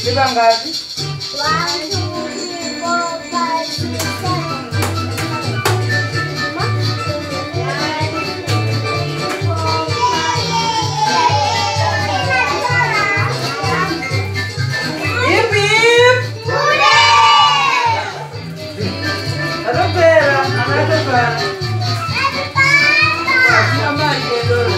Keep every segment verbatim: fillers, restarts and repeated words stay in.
Libangati? One, two, three, four, five, six, seven. Hip hip! Ano pera? Ano ito ba? Naman ko doon.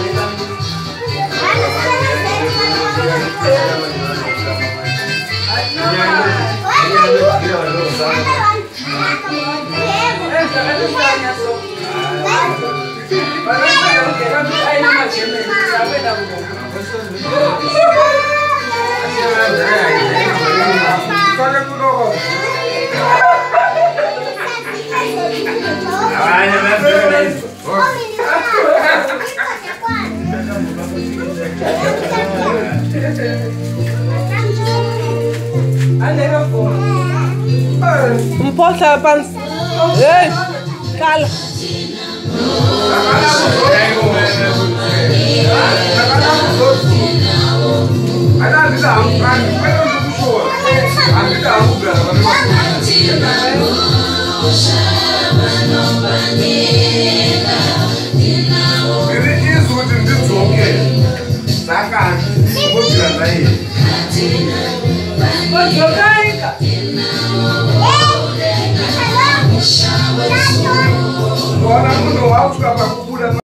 Um porta pan. Ei, cala. Ada